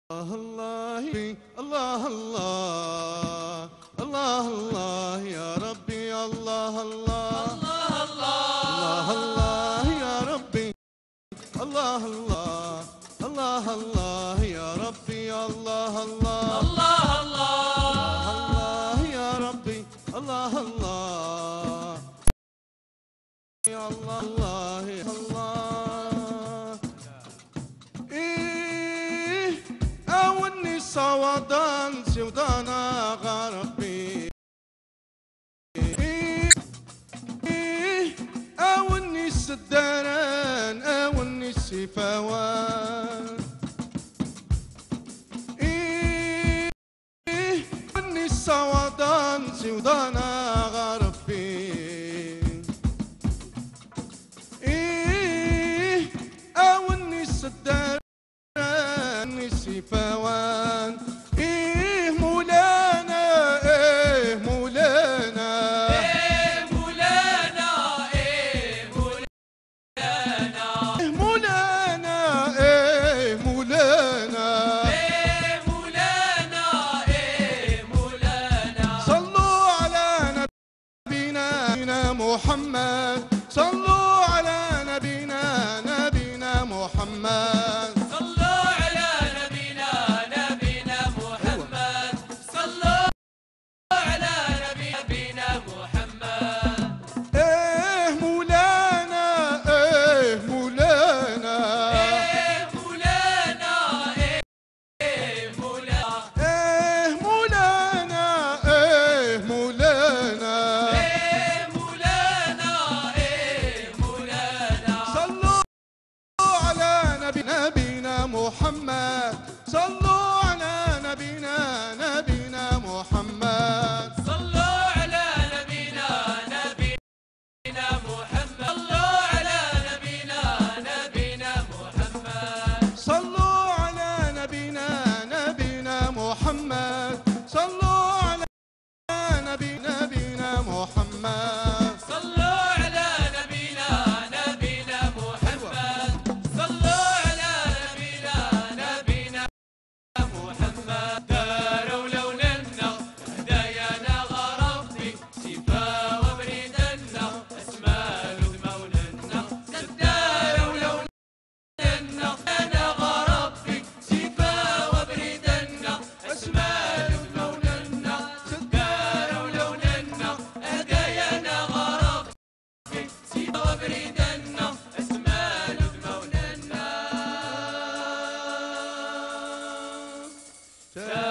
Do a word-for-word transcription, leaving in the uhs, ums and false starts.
الله الله الله الله الله يا ربي الله الله الله الله الله يا ربي الله الله الله الله يا ربي الله الله الله الله يا ربي الله الله يا الله الله الله إيه أوني صوادان سودانا غربي إيه أوني السداران أوني السفوان إيه أوني الصوادان سودانا غربي إيه أوني السداران فوان إيه مولانا إيه مولانا إيه مولانا إيه مولانا إيه مولانا إيه مولانا إيه مولانا إيه مولانا صلوا على نبينا محمد صلوا على نبينا نبينا محمد نبينا محمد صلوا على نبينا نبينا محمد صلوا على نبينا نبينا محمد صلوا على نبينا نبينا محمد صلوا على نبينا نبينا محمد صلوا على نبي نبينا محمد صلوا على نبينا نبينا محمد صلوا على نبينا نبينا محمد داروا لوننا هدايانا غرفتي شفاء وبريدنا اسماء مولنا داروا لوننا انا غرفتي شفاء وبريدنا اسماء مولنا داروا لوننا هدايانا غرفتي شفاء وبريدنا اسماء مولنا